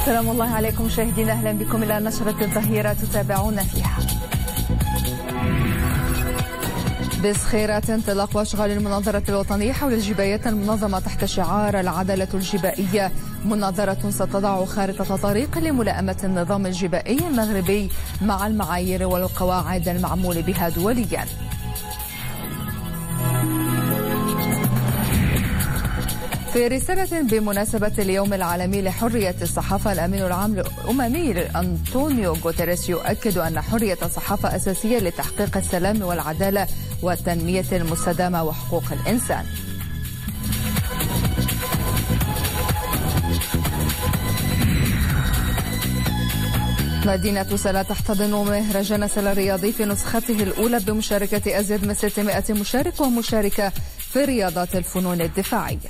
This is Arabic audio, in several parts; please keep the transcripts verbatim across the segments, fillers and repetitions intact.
سلام الله عليكم مشاهدينا، أهلا بكم إلى نشرة الظهيرة تتابعون فيها. بسخيرة انطلاق واشغال المناظرة الوطنية حول الجبايات المنظمة تحت شعار العدالة الجبائية. مناظرة ستضع خارطة طريق لملائمة النظام الجبائي المغربي مع المعايير والقواعد المعمول بها دوليا. في رسالة بمناسبة اليوم العالمي لحرية الصحافة، الأمين العام الأممي أنطونيو غوتيريس يؤكد أن حرية الصحافة أساسية لتحقيق السلام والعدالة والتنمية المستدامة وحقوق الإنسان. مدينة سلا تحتضن مهرجان سلا الرياضي في نسخته الأولى بمشاركة أزيد من ستمائة مشارك ومشاركة في رياضات الفنون الدفاعية.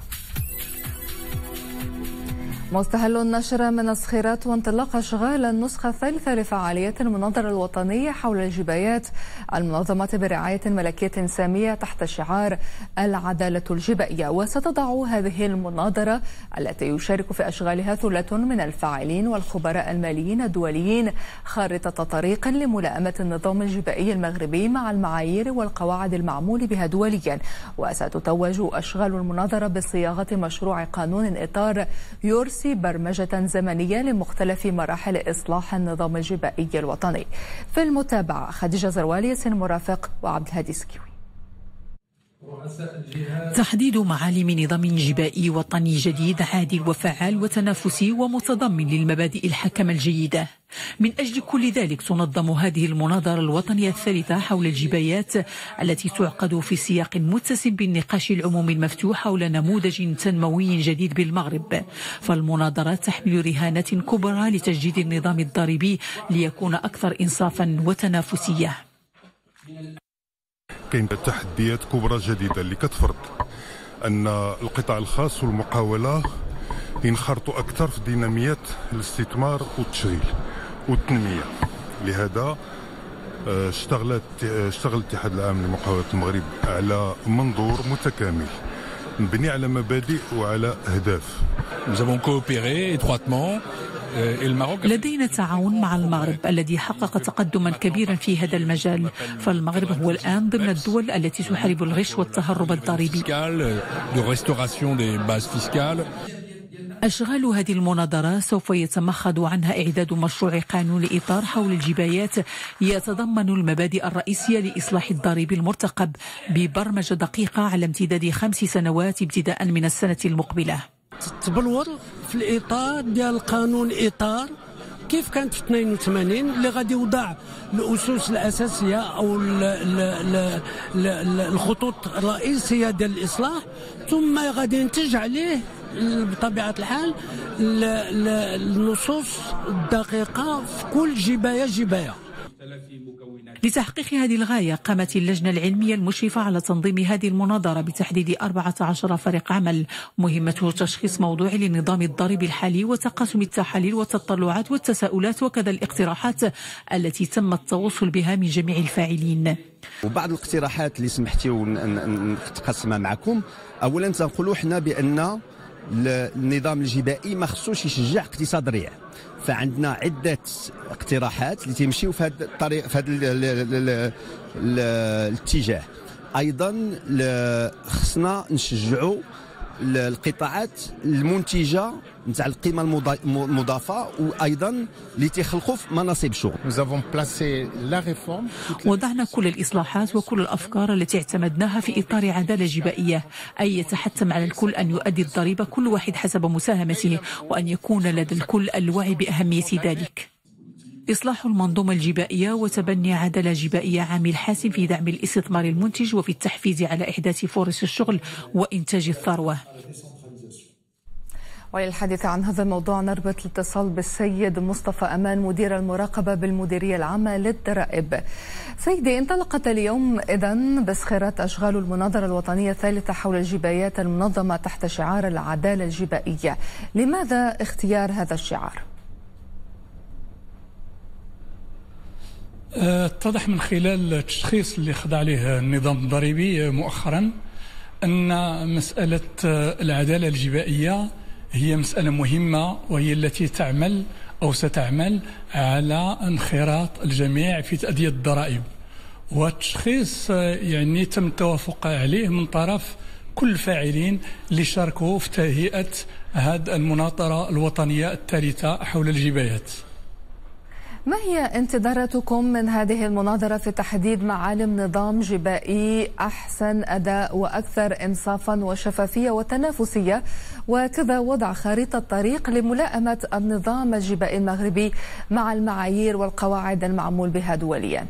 مستهل النشر من الصخيرات وانطلاق أشغال النسخة الثالثة لفعالية المناظرة الوطنية حول الجبايات المنظمة برعاية ملكية سامية تحت شعار العدالة الجبائية. وستضع هذه المناظرة التي يشارك في أشغالها ثلة من الفاعلين والخبراء الماليين الدوليين خارطة طريق لملائمة النظام الجبائي المغربي مع المعايير والقواعد المعمول بها دوليا. وستتوج أشغال المناظرة بصياغة مشروع قانون إطار يرسي برمجة زمنية لمختلف مراحل إصلاح النظام الجبائي الوطني. في المتابعة خديجة زروالي، ياسين مرافق وعبد الهادي سكيوي. تحديد معالم نظام جبائي وطني جديد عادل وفعال وتنافسي ومتضمن للمبادئ الحكمة الجيدة. من أجل كل ذلك تنظم هذه المناظرة الوطنية الثالثة حول الجبايات التي تعقد في سياق متسم بالنقاش العمومي المفتوح حول نموذج تنموي جديد بالمغرب. فالمناظرة تحمل رهانات كبرى لتجديد النظام الضريبي ليكون أكثر إنصافا وتنافسية. كاين تحديات كبرى جديدة اللي كتفرض أن القطاع الخاص والمقاولة ينخرطوا أكثر في ديناميات الاستثمار والتشغيل والتنمية. لهذا اشتغلت اشتغل الاتحاد العام لمقاولة المغرب على منظور متكامل مبني على مبادئ وعلى أهداف. لدينا تعاون مع المغرب الذي حقق تقدما كبيرا في هذا المجال، فالمغرب هو الآن ضمن الدول التي تحارب الغش والتهرب الضريبي. أشغال هذه المناظرة سوف يتمخض عنها إعداد مشروع قانون إطار حول الجبايات يتضمن المبادئ الرئيسية لإصلاح الضريب المرتقب ببرمجة دقيقة على امتداد خمس سنوات ابتداء من السنة المقبلة. تبلور في الإطار ديال قانون إطار كيف كانت في اثنين وثمانين اللي غادي يوضع الأسس الأساسية أو الخطوط الرئيسية ديال الإصلاح، ثم غادي ينتج عليه بطبيعة الحال النصوص الدقيقة في كل جباية جباية. لتحقيق هذه الغاية قامت اللجنة العلمية المشرفة على تنظيم هذه المناظرة بتحديد أربعة عشر فريق عمل مهمته تشخيص موضوع للنظام الضريبي الحالي وتقاسم التحاليل والتطلعات والتساؤلات وكذا الاقتراحات التي تم التوصل بها من جميع الفاعلين. وبعض الاقتراحات اللي سمحتي نتقاسمها معكم، أولا تنقولوا حنا بأن النظام الجبائي ما خصوش يشجع اقتصاد ريع، فعندنا عدة اقتراحات اللي تمشيو في هذا الطريق في هذا الاتجاه. أيضا خصنا نشجعوا القطاعات المنتجة نتاع القيمة المضافة وأيضا اللي تيخلقوا في مناصب شغل. وضعنا كل الإصلاحات وكل الأفكار التي اعتمدناها في إطار عدالة جبائية، أي يتحتم على الكل أن يؤدي الضريبة كل واحد حسب مساهمته، وأن يكون لدى الكل الوعي بأهمية ذلك. إصلاح المنظومة الجبائية وتبني عدالة جبائية عامل حاسم في دعم الاستثمار المنتج وفي التحفيز على إحداث فرص الشغل وإنتاج الثروة. وللحديث عن هذا الموضوع نربط الاتصال بالسيد مصطفى أمان مدير المراقبة بالمديرية العامة للضرائب. سيدي، انطلقت اليوم إذن بسخرات أشغال المناظرة الوطنية الثالثة حول الجبايات المنظمة تحت شعار العدالة الجبائية. لماذا اختيار هذا الشعار؟ اتضح من خلال التشخيص اللي خضع له النظام الضريبي مؤخرا أن مسألة العدالة الجبائية هي مسألة مهمة، وهي التي تعمل أو ستعمل على انخراط الجميع في تأدية الضرائب، والتشخيص يعني تم التوافق عليه من طرف كل الفاعلين اللي شاركوا في تهيئة هذه المناظرة الوطنية الثالثة حول الجبايات. ما هي انتظاراتكم من هذه المناظرة في تحديد معالم نظام جبائي أحسن أداء وأكثر إنصافا وشفافية وتنافسية، وكذا وضع خريطة طريق لملائمة النظام الجبائي المغربي مع المعايير والقواعد المعمول بها دوليا؟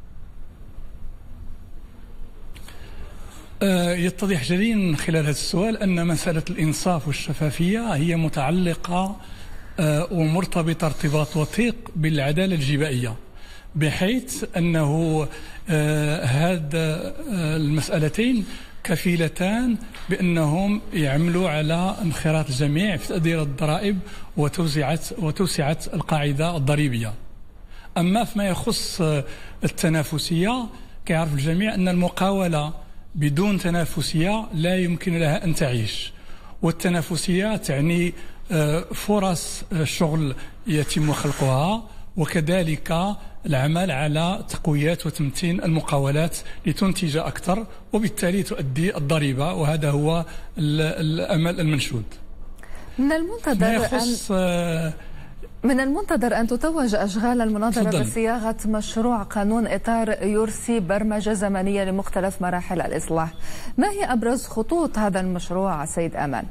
يتضح جليا من خلال هذا السؤال أن مسألة الإنصاف والشفافية هي متعلقة ومرتبطة ارتباط وثيق بالعدالة الجبائية، بحيث أنه هذه المسألتين كفيلتان بأنهم يعملوا على انخراط الجميع في تأدية الضرائب وتوسعة وتوسعة القاعدة الضريبية. أما فيما يخص التنافسية، كيعرف الجميع أن المقاولة بدون تنافسية لا يمكن لها أن تعيش، والتنافسية تعني فرص شغل يتم خلقها، وكذلك العمل على تقوية وتمتين المقاولات لتنتج أكثر وبالتالي تؤدي الضريبة، وهذا هو الأمل المنشود. من المنتظر أن من المنتظر أن تتوج أشغال المناظرة فضل. بصياغة مشروع قانون إطار يرسي برمجة زمنية لمختلف مراحل الإصلاح. ما هي أبرز خطوط هذا المشروع سيد أمان؟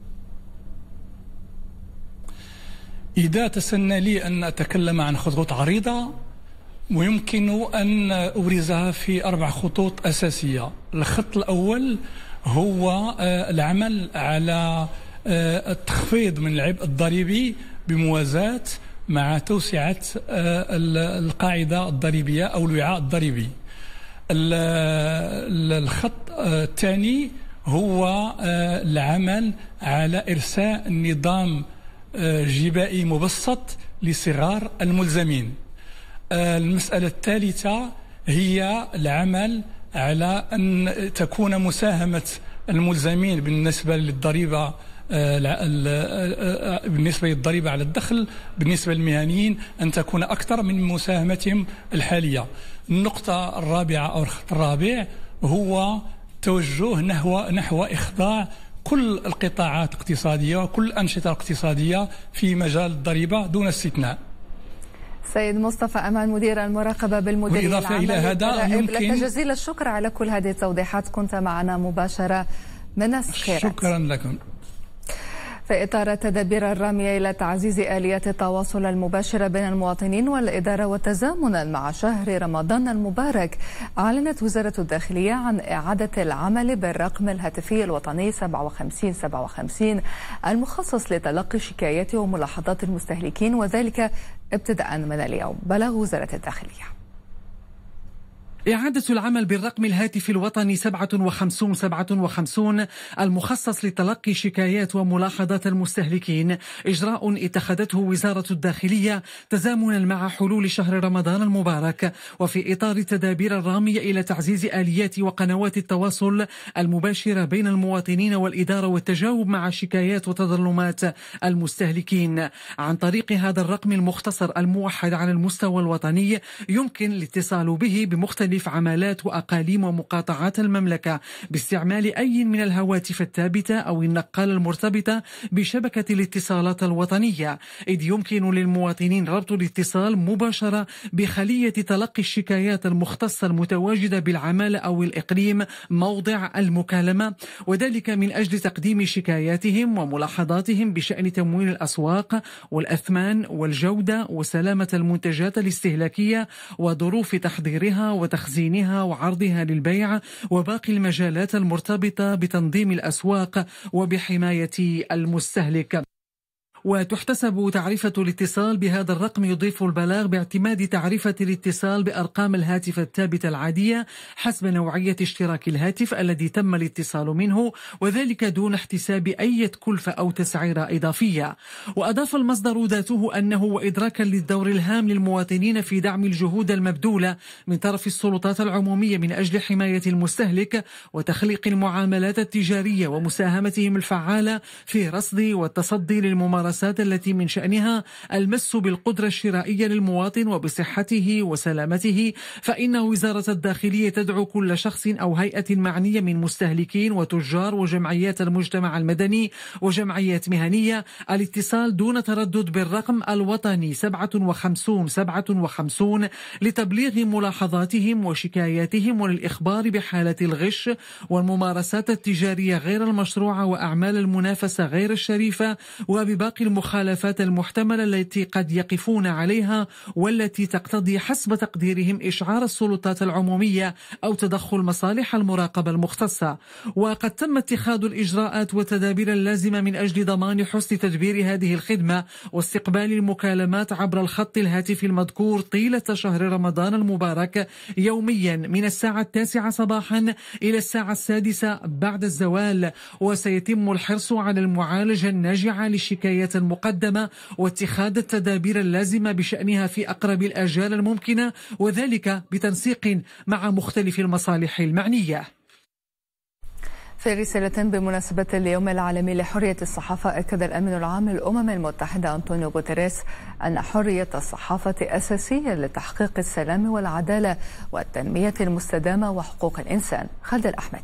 إذا تسنى لي أن أتكلم عن خطوط عريضة، ويمكن أن أبرزها في أربع خطوط أساسية. الخط الأول هو العمل على التخفيض من العبء الضريبي بموازاة مع توسعة القاعدة الضريبية أو الوعاء الضريبي. الخط الثاني هو العمل على إرساء النظام جبائي مبسط لصغار الملزمين. المسألة الثالثة هي العمل على أن تكون مساهمة الملزمين بالنسبة للضريبة بالنسبة للضريبة على الدخل بالنسبة للمهنيين أن تكون أكثر من مساهمتهم الحالية. النقطة الرابعة أو الخط الرابع هو توجه نحو نحو إخضاع كل القطاعات الاقتصادية وكل الأنشطة الاقتصادية في مجال الضريبة دون استثناء. سيد مصطفى أمان، مدير المراقبة بالمديرية العامة إلى هذا يمكن لك جزيل الشكر على كل هذه التوضيحات، كنت معنا مباشرة من السخيرات. شكرا لكم. في إطار التدابير الرامية إلى تعزيز آليات التواصل المباشر بين المواطنين والإدارة وتزامنا مع شهر رمضان المبارك، أعلنت وزارة الداخلية عن إعادة العمل بالرقم الهاتفي الوطني سبعة وخمسين سبعة وخمسين المخصص لتلقي شكايات وملاحظات المستهلكين، وذلك ابتداء من اليوم. بلغ وزارة الداخلية إعادة العمل بالرقم الهاتفي الوطني سبعة وخمسين سبعة وخمسين المخصص لتلقي شكايات وملاحظات المستهلكين إجراء اتخذته وزارة الداخلية تزامنا مع حلول شهر رمضان المبارك، وفي إطار التدابير الرامية إلى تعزيز آليات وقنوات التواصل المباشرة بين المواطنين والإدارة والتجاوب مع شكايات وتظلمات المستهلكين. عن طريق هذا الرقم المختصر الموحد على المستوى الوطني يمكن الاتصال به بمختلف عمالات وأقاليم ومقاطعات المملكة باستعمال أي من الهواتف الثابتة أو النقالة المرتبطة بشبكة الاتصالات الوطنية، إذ يمكن للمواطنين ربط الاتصال مباشرة بخلية تلقي الشكايات المختصة المتواجدة بالعمالة أو الإقليم موضع المكالمة، وذلك من أجل تقديم شكاياتهم وملاحظاتهم بشأن تموين الأسواق والأثمان والجودة وسلامة المنتجات الاستهلاكية وظروف تحضيرها وتخزينها تخزينها وعرضها للبيع وباقي المجالات المرتبطة بتنظيم الأسواق وبحماية المستهلك. وتحتسب تعرفة الاتصال بهذا الرقم يضيف البلاغ باعتماد تعرفة الاتصال بأرقام الهاتف الثابتة العادية حسب نوعية اشتراك الهاتف الذي تم الاتصال منه، وذلك دون احتساب أي كلفة أو تسعيرة إضافية. وأضاف المصدر ذاته أنه وإدراكا للدور الهام للمواطنين في دعم الجهود المبذولة من طرف السلطات العمومية من أجل حماية المستهلك وتخليق المعاملات التجارية ومساهمتهم الفعالة في رصد والتصدي للممارسات التي من شأنها المس بالقدرة الشرائية للمواطن وبصحته وسلامته، فإن وزارة الداخلية تدعو كل شخص أو هيئة معنية من مستهلكين وتجار وجمعيات المجتمع المدني وجمعيات مهنية الاتصال دون تردد بالرقم الوطني سبعة وخمسون سبعة وخمسين لتبليغ ملاحظاتهم وشكاياتهم وللإخبار بحالة الغش والممارسات التجارية غير المشروعة وأعمال المنافسة غير الشريفة وبباقي المخالفات المحتملة التي قد يقفون عليها والتي تقتضي حسب تقديرهم إشعار السلطات العمومية أو تدخل مصالح المراقبة المختصة. وقد تم اتخاذ الإجراءات والتدابير اللازمة من أجل ضمان حسن تدبير هذه الخدمة واستقبال المكالمات عبر الخط الهاتفي المذكور طيلة شهر رمضان المبارك يوميا من الساعة التاسعة صباحا إلى الساعة السادسة بعد الزوال. وسيتم الحرص على المعالجة الناجعة للشكايات المقدمة واتخاذ التدابير اللازمة بشأنها في أقرب الآجال الممكنة، وذلك بتنسيق مع مختلف المصالح المعنية. في رسالة بمناسبة اليوم العالمي لحرية الصحافة، أكد الأمين العام للأمم المتحدة أنطونيو غوتيريس أن حرية الصحافة أساسية لتحقيق السلام والعدالة والتنمية المستدامة وحقوق الإنسان. خالد الأحمدي.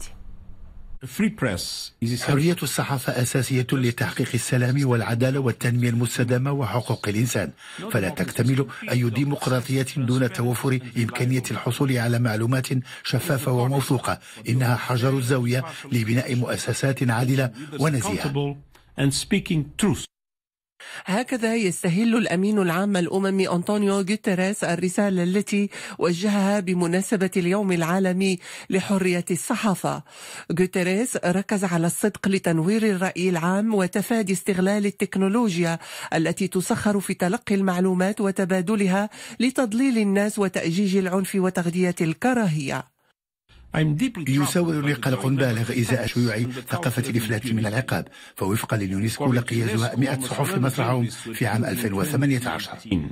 حرية الصحافة أساسية لتحقيق السلام والعدالة والتنمية المستدامة وحقوق الإنسان، فلا تكتمل أي ديمقراطية دون توفر إمكانية الحصول على معلومات شفافة وموثوقة. إنها حجر الزاوية لبناء مؤسسات عادلة ونزيهة. هكذا يستهل الأمين العام الأممي أنطونيو غوتيريس الرسالة التي وجهها بمناسبة اليوم العالمي لحرية الصحافة. غوتيريس ركز على الصدق لتنوير الرأي العام وتفادي استغلال التكنولوجيا التي تسخر في تلقي المعلومات وتبادلها لتضليل الناس وتأجيج العنف وتغذية الكراهية. يساورني قلق بالغ إزاء شيوع ثقافة الإفلات من العقاب، فوفقا لليونسكو لقي زهاء مئة صحف مسرحهم في عام ألفين وثمانية عشر.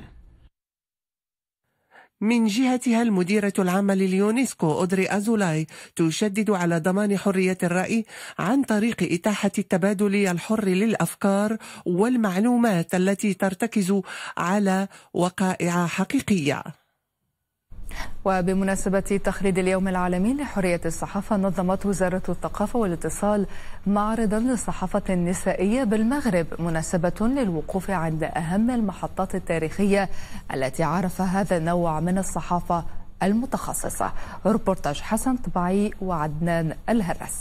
من جهتها المديرة العامة لليونسكو أودري أزولاي تشدد على ضمان حرية الرأي عن طريق إتاحة التبادل الحر للأفكار والمعلومات التي ترتكز على وقائع حقيقية. وبمناسبة تخليد اليوم العالمي لحرية الصحافة، نظمت وزارة الثقافة والاتصال معرضا للصحافة النسائية بالمغرب مناسبة للوقوف عند أهم المحطات التاريخية التي عرف هذا النوع من الصحافة المتخصصة. ريبورتاج حسن طبعي وعدنان الهرس.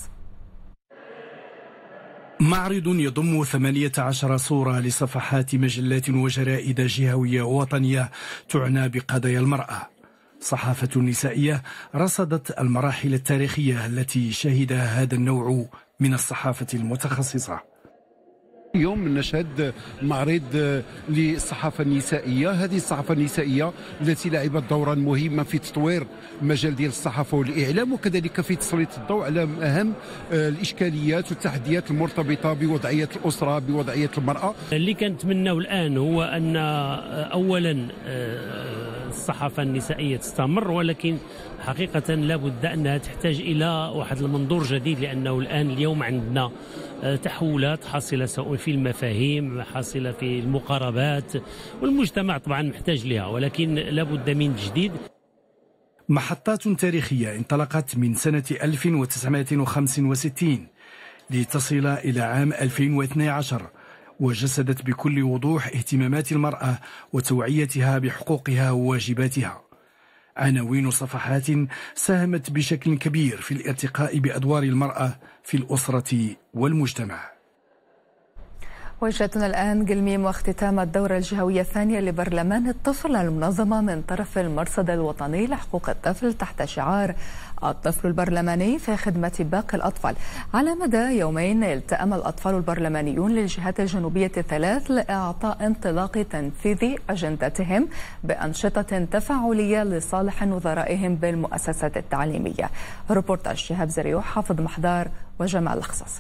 معرض يضم ثمانية عشر صورة لصفحات مجلات وجرائد جهوية ووطنية تعنى بقضايا المرأة. صحافة نسائية رصدت المراحل التاريخية التي شهدها هذا النوع من الصحافة المتخصصة. اليوم نشهد معرض للصحافة النسائية. هذه الصحافة النسائية التي لعبت دورا مهما في تطوير مجال ديال الصحافة والإعلام، وكذلك في تسليط الضوء على أهم الإشكاليات والتحديات المرتبطة بوضعية الأسرة، بوضعية المرأة. اللي كنتمناو الآن هو أن أولا الصحافة النسائية تستمر، ولكن حقيقة لابد أنها تحتاج إلى واحد المنظور جديد، لأنه الآن اليوم عندنا تحولات حاصلة سواء في المفاهيم، حاصلة في المقاربات، والمجتمع طبعا محتاج لها، ولكن لابد من جديد. محطات تاريخية انطلقت من سنة ألف وتسعمائة وخمسة وستين لتصل إلى عام ألفين واثني عشر، وجسدت بكل وضوح اهتمامات المرأة وتوعيتها بحقوقها وواجباتها. عناوين صفحات ساهمت بشكل كبير في الارتقاء بأدوار المرأة في الأسرة والمجتمع. وجهتنا الآن قلميم واختتام الدورة الجهوية الثانية لبرلمان الطفل المنظمة من طرف المرصد الوطني لحقوق الطفل تحت شعار الطفل البرلماني في خدمة باقي الأطفال. على مدى يومين التأم الأطفال البرلمانيون للجهات الجنوبية الثلاث لإعطاء انطلاق تنفيذ أجندتهم بأنشطة تفاعلية لصالح نظرائهم بالمؤسسات التعليمية. روبورتاج شهاب زريوح، حافظ محضار وجمال الخصاصي.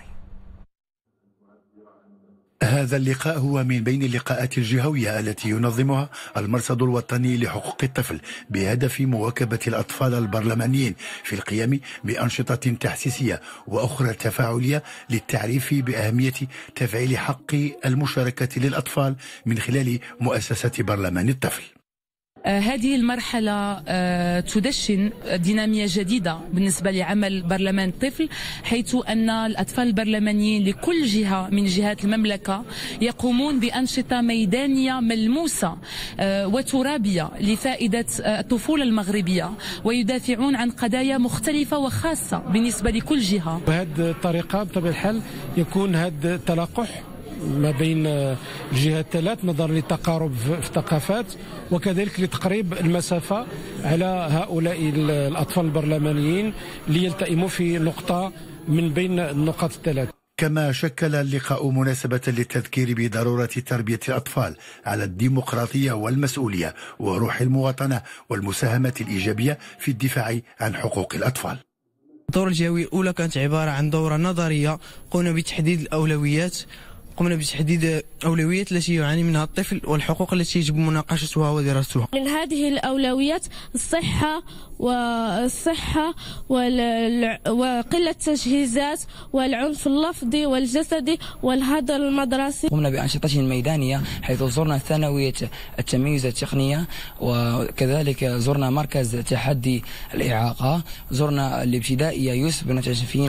هذا اللقاء هو من بين اللقاءات الجهوية التي ينظمها المرصد الوطني لحقوق الطفل بهدف مواكبة الأطفال البرلمانيين في القيام بأنشطة تحسيسية وأخرى تفاعلية للتعريف بأهمية تفعيل حق المشاركة للأطفال من خلال مؤسسة برلمان الطفل. هذه المرحلة تدشن دينامية جديدة بالنسبة لعمل برلمان الطفل، حيث أن الأطفال البرلمانيين لكل جهة من جهات المملكة يقومون بأنشطة ميدانية ملموسة وترابية لفائدة الطفولة المغربية، ويدافعون عن قضايا مختلفة وخاصة بالنسبة لكل جهة. بهذه الطريقة بطبيعة الحال يكون هذا التلقح ما بين الجهات الثلاث نظرا للتقارب في الثقافات وكذلك لتقريب المسافة على هؤلاء الأطفال البرلمانيين ليلتئموا في نقطة من بين النقاط الثلاث. كما شكل اللقاء مناسبة للتذكير بضرورة تربية الأطفال على الديمقراطية والمسؤولية وروح المواطنة والمساهمة الإيجابية في الدفاع عن حقوق الأطفال. الدورة الجهوية الأولى كانت عبارة عن دورة نظرية قمنا بتحديد الأولويات قمنا بتحديد أولويات التي يعاني منها الطفل والحقوق التي يجب مناقشتها ودراستها. من هذه الأولويات الصحة والصحة وقلة التجهيزات والعنف اللفظي والجسدي والهدر المدرسي. قمنا بأنشطة ميدانية حيث زرنا ثانوية التمييز التقنية وكذلك زرنا مركز تحدي الإعاقة، زرنا الابتدائية يوسف بن تشفين.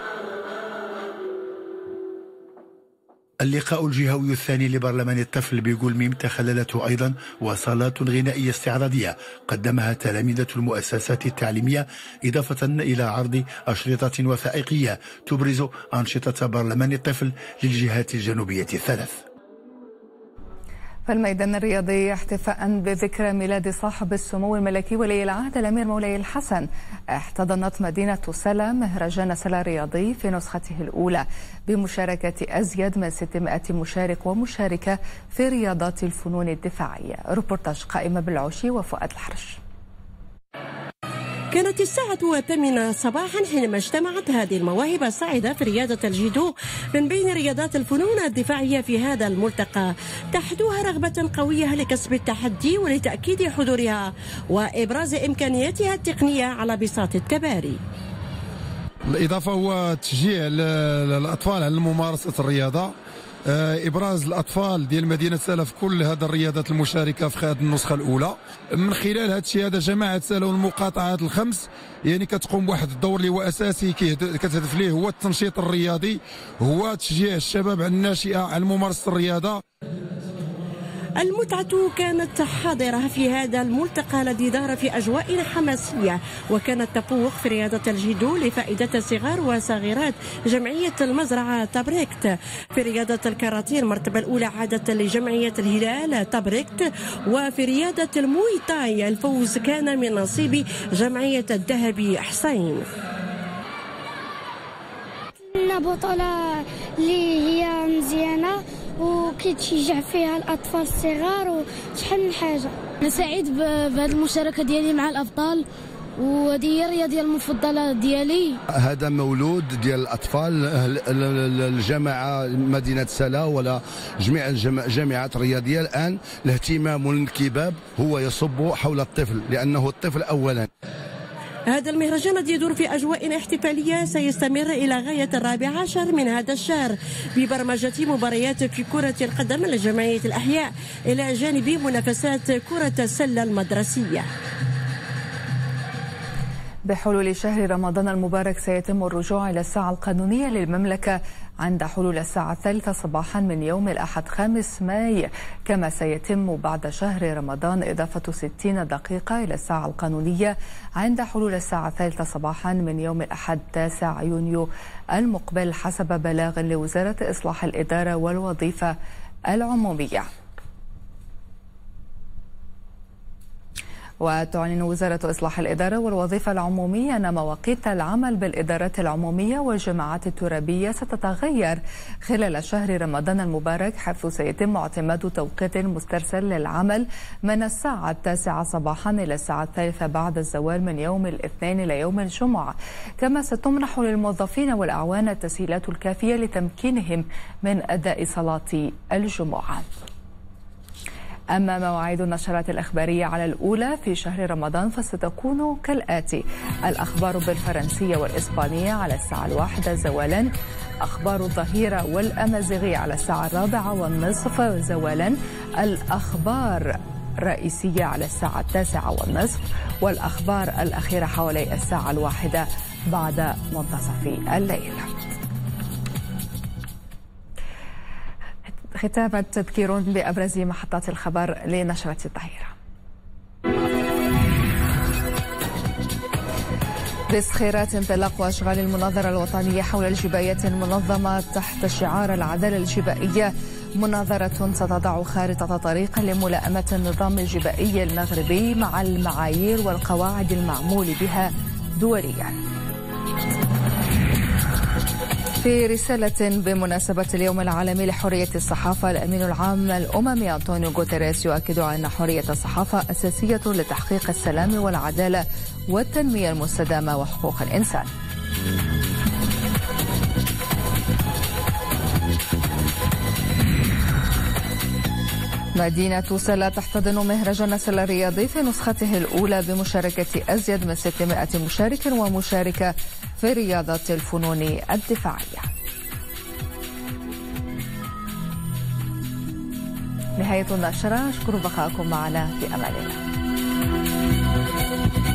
اللقاء الجهوي الثاني لبرلمان الطفل بقلميم تخللته أيضا وصالات غنائية استعراضية قدمها تلامذة المؤسسات التعليمية، إضافة إلى عرض أشرطة وثائقية تبرز أنشطة برلمان الطفل للجهات الجنوبية الثلاث. في الميدان الرياضي، احتفاء بذكرى ميلاد صاحب السمو الملكي ولي العهد الأمير مولاي الحسن، احتضنت مدينة سلا مهرجان سلا الرياضي في نسخته الأولى بمشاركة أزيد من ستمائة مشارك ومشاركة في رياضات الفنون الدفاعية. روبورتاج قائمة بالعوشي وفؤاد الحرش. كانت الساعة الثامنة صباحا حينما اجتمعت هذه المواهب الصاعدة في رياضة الجيدو من بين رياضات الفنون الدفاعية في هذا الملتقى، تحدوها رغبة قوية لكسب التحدي ولتأكيد حضورها وإبراز إمكانياتها التقنية على بساط التباري. الإضافة هو تشجيع الأطفال على ممارسة الرياضة، إبراز الأطفال ديال مدينة سلا في كل هذه الرياضات المشاركة في هذه النسخة الأولى. من خلال هذا الشيء هذا جماعة سلا والمقاطعات الخمس يعني كتقوم بواحد الدور اللي هو أساسي كتهدف ليه هو التنشيط الرياضي، هو تشجيع الشباب الناشئة على ممارسة الرياضة. المتعة كانت حاضرة في هذا الملتقى الذي دار في أجواء حماسية، وكان التفوق في رياضة الجيدو لفائدة صغار وصغيرات جمعية المزرعة تبريكت. في رياضة الكاراتيه المرتبة الأولى عادت لجمعية الهلال تبريكت، وفي رياضة الموي تاي الفوز كان من نصيب جمعية الذهبي حسين. بطولة اللي هي مزيانة وكيتشجع فيها الأطفال الصغار وشحال من حاجة. أنا سعيد بهذه المشاركة ديالي مع الأبطال، وهذه هي الرياضية المفضلة ديالي. هذا مولود ديال الأطفال الجامعة مدينة سلا ولا جميع الجامعات الرياضية. الآن الاهتمام والانكباب هو يصب حول الطفل لأنه الطفل أولا. هذا المهرجان الذي يدور في أجواء احتفالية سيستمر إلى غاية الرابع عشر من هذا الشهر ببرمجة مباريات في كرة القدم لجمعية الأحياء إلى جانب منافسات كرة السلة المدرسية. بحلول شهر رمضان المبارك سيتم الرجوع إلى الساعة القانونية للمملكة عند حلول الساعة الثالثة صباحا من يوم الأحد خامس ماي، كما سيتم بعد شهر رمضان إضافة ستين دقيقة إلى الساعة القانونية عند حلول الساعة الثالثة صباحا من يوم الأحد تاسع يونيو المقبل حسب بلاغ لوزارة إصلاح الإدارة والوظيفة العمومية. وتعلن وزارة إصلاح الإدارة والوظيفة العمومية أن مواقيت العمل بالإدارات العمومية والجماعات الترابية ستتغير خلال شهر رمضان المبارك، حيث سيتم اعتماد توقيت مسترسل للعمل من الساعة التاسعة صباحا إلى الساعة الثالثة بعد الزوال من يوم الاثنين إلى يوم الجمعة. كما ستمنح للموظفين والأعوان التسهيلات الكافية لتمكينهم من أداء صلاة الجمعة. أما مواعيد النشرات الإخبارية على الأولى في شهر رمضان فستكون كالآتي: الأخبار بالفرنسية والإسبانية على الساعة الواحدة زوالا، أخبار الظهيرة والأمازيغية على الساعة الرابعة والنصف زوالا، الأخبار الرئيسية على الساعة التاسعة والنصف، والأخبار الأخيرة حوالي الساعة الواحدة بعد منتصف الليل. ختاما تذكير بأبرز محطات الخبر لنشرة الظهيرة. تسخيرات انطلاق وأشغال المناظرة الوطنية حول الجبايات المنظمة تحت شعار العدالة الجبائية، مناظرة ستضع خارطة طريق لملائمة النظام الجبائي المغربي مع المعايير والقواعد المعمول بها دوليا. في رسالة بمناسبة اليوم العالمي لحرية الصحافة، الأمين العام الأممي أنطونيو غوتيريس يؤكد أن حرية الصحافة أساسية لتحقيق السلام والعدالة والتنمية المستدامة وحقوق الإنسان. مدينة سلا تحتضن مهرجان سلا الرياضي في نسخته الأولى بمشاركة أزيد من ستمائة مشارك ومشاركة في رياضة الفنون الدفاعية. نهاية النشرة، أشكر بقاءكم معنا في أمان الله.